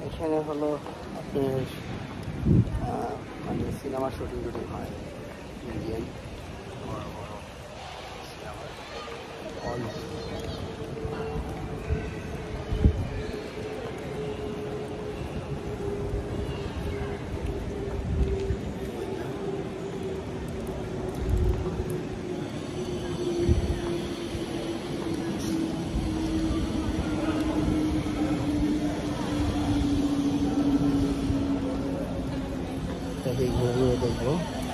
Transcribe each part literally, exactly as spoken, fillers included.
এখানে হলো আপনার মানে সিনেমা শুটিং টুটিং হয় ইন্ডিয়ান বড় বড় সিনেমা হল। তাকে ঘুরে দেখবো।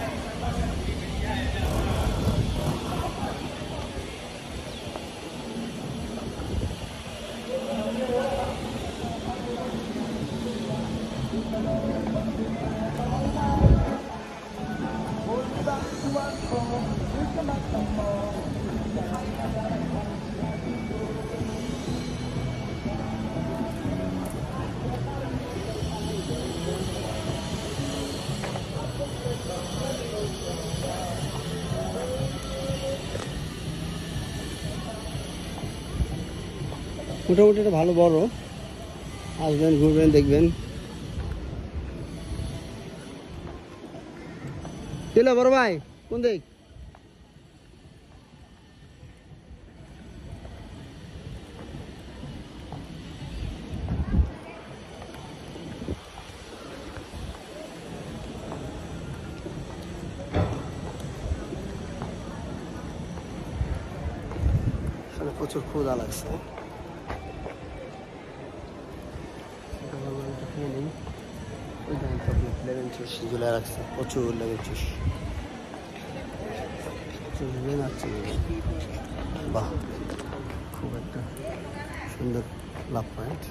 মোটামুটি এটা ভালো বড়, আসবেন ঘুরবেন দেখবেন। ছিল বড় ভাই কোন দিক? প্রচুর ক্ষুধা লাগছে। লেমন জুস ঝুলে রাখছে, প্রচুর লেমন জুস। বাহ, খুব একটা সুন্দর লাভ পয়েন্ট।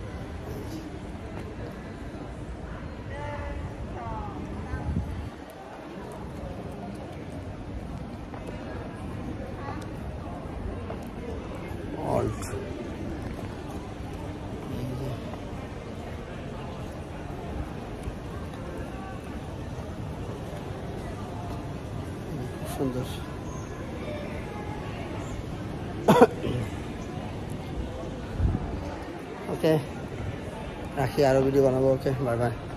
অল্ট সুন্দর। ওকে রাখি, আরো ভিডিও বানাবো। Okay bye by.